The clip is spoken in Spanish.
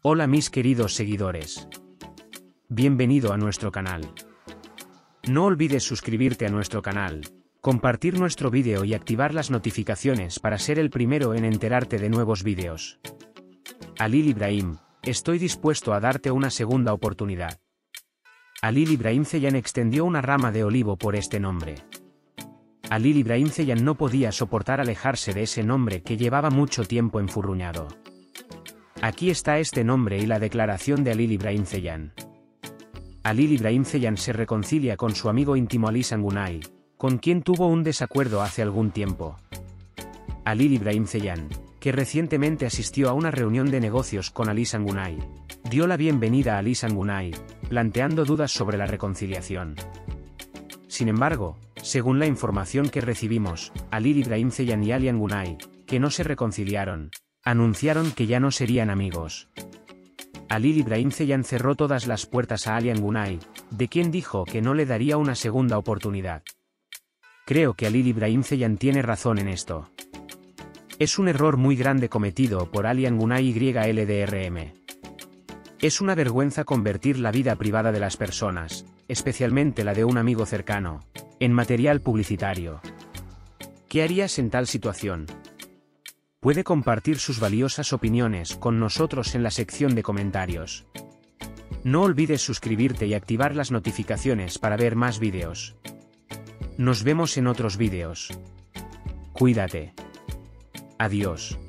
Hola mis queridos seguidores. Bienvenido a nuestro canal. No olvides suscribirte a nuestro canal, compartir nuestro vídeo y activar las notificaciones para ser el primero en enterarte de nuevos vídeos. Halil Ibrahim, estoy dispuesto a darte una segunda oportunidad. Halil Ibrahim Ceylan extendió una rama de olivo por este nombre. Halil Ibrahim Ceylan no podía soportar alejarse de ese nombre que llevaba mucho tiempo enfurruñado. Aquí está este nombre y la declaración de Halil Ibrahim Ceylan. Halil Ibrahim Ceylan se reconcilia con su amigo íntimo Ali Sangunay, con quien tuvo un desacuerdo hace algún tiempo. Halil Ibrahim Ceylan, que recientemente asistió a una reunión de negocios con Ali Sangunay, dio la bienvenida a Ali Sangunay, planteando dudas sobre la reconciliación. Sin embargo, según la información que recibimos, Halil Ibrahim Ceylan y Ali Sangunay, que no se reconciliaron, anunciaron que ya no serían amigos. Halil Ibrahim Ceylan cerró todas las puertas a Ali Sangunay, de quien dijo que no le daría una segunda oportunidad. Creo que Halil Ibrahim Ceylan tiene razón en esto. Es un error muy grande cometido por Ali Sangunay YLDRM. Es una vergüenza convertir la vida privada de las personas, especialmente la de un amigo cercano, en material publicitario. ¿Qué harías en tal situación? Puede compartir sus valiosas opiniones con nosotros en la sección de comentarios. No olvides suscribirte y activar las notificaciones para ver más vídeos. Nos vemos en otros vídeos. Cuídate. Adiós.